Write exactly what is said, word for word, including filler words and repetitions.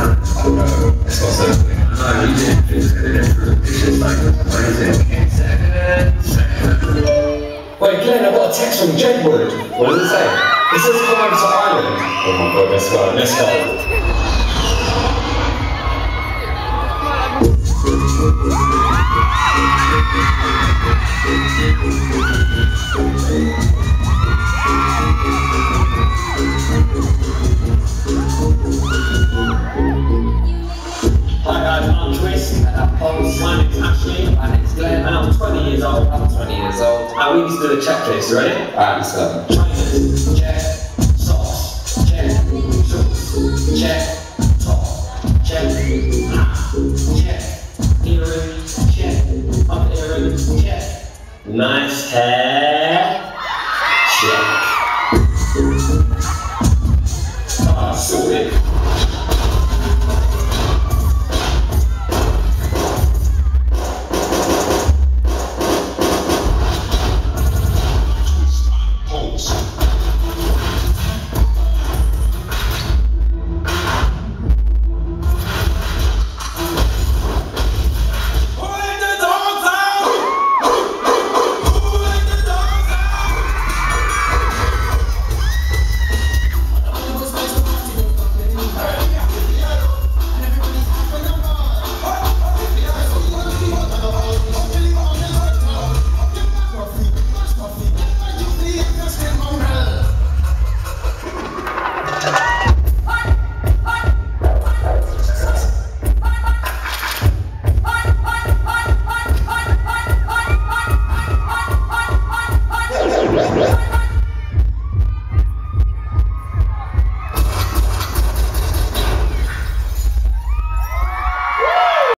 It's not certainly. No, you didn't. It's just like, what is it? Second, second. Wait, Glenn, I got a text from Jedward. What does it say? It says come over to Ireland. Oh my god, let's go, let's go. Hi guys, I'm Chris, and I'm Paul's. My name's Ashley, my name's Glenn, and I'm twenty years old. I'm twenty years old. And we need to do the checklist, ready? Alright, let's go. Trainers, check. Socks, check. Shoes, check. Top, check. Hat, check. Earrings, check. Up earrings, check. Nice hair.